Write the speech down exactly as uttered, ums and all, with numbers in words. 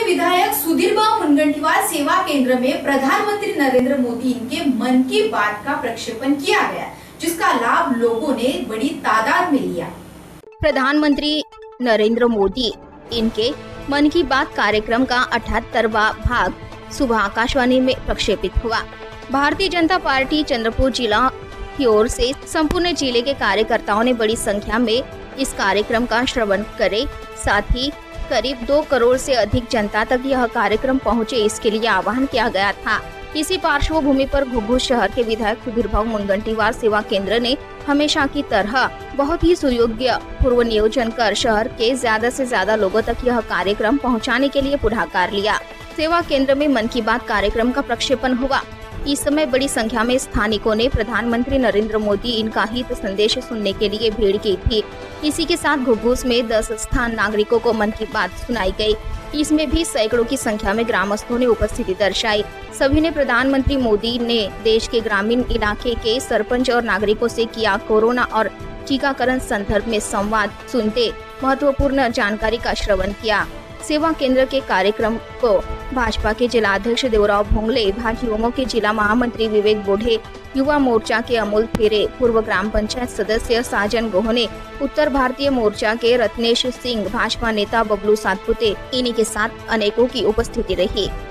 विधायक सुधीरभाऊ मुनगंटीवार सेवा केंद्र में प्रधानमंत्री नरेंद्र मोदी इनके मन की बात का प्रक्षेपण किया गया, जिसका लाभ लोगों ने बड़ी तादाद में लिया। प्रधानमंत्री नरेंद्र मोदी इनके मन की बात कार्यक्रम का अठहत्तरवां भाग सुबह आकाशवाणी में प्रक्षेपित हुआ। भारतीय जनता पार्टी चंद्रपुर जिला की ओर से संपूर्ण जिले के कार्यकर्ताओं ने बड़ी संख्या में इस कार्यक्रम का श्रवण करे, साथ ही करीब दो करोड़ से अधिक जनता तक यह कार्यक्रम पहुंचे, इसके लिए आह्वान किया गया था। इसी पार्श्वभूमि पर घुघुस शहर के विधायक सुधीरभाऊ मुनगंटीवार सेवा केंद्र ने हमेशा की तरह बहुत ही सुयोग्य पूर्व नियोजन कर शहर के ज्यादा से ज्यादा लोगों तक यह कार्यक्रम पहुंचाने के लिए पुढाकार लिया। सेवा केंद्र में मन की बात कार्यक्रम का प्रक्षेपण हुआ। इस समय बड़ी संख्या में स्थानिकों ने प्रधानमंत्री नरेंद्र मोदी इनका हित संदेश सुनने के लिए भीड़ की थी। इसी के साथ घुघुस में दस स्थान नागरिकों को मन की बात सुनाई गई। इसमें भी सैकड़ों की संख्या में ग्रामस्थों ने उपस्थिति दर्शाई। सभी ने प्रधानमंत्री मोदी ने देश के ग्रामीण इलाके के सरपंच और नागरिकों से किया कोरोना और टीकाकरण संदर्भ में संवाद सुनते महत्वपूर्ण जानकारी का श्रवण किया। सेवा केंद्र के कार्यक्रम को भाजपा के जिलाध्यक्ष देवराव भोंगले, भाजयुमो के जिला महामंत्री विवेक बोढ़े, युवा मोर्चा के अमोल फेरे, पूर्व ग्राम पंचायत सदस्य साजन गोहने, उत्तर भारतीय मोर्चा के रत्नेश सिंह, भाजपा नेता बबलू सातपुते, इन्हीं के साथ अनेकों की उपस्थिति रही।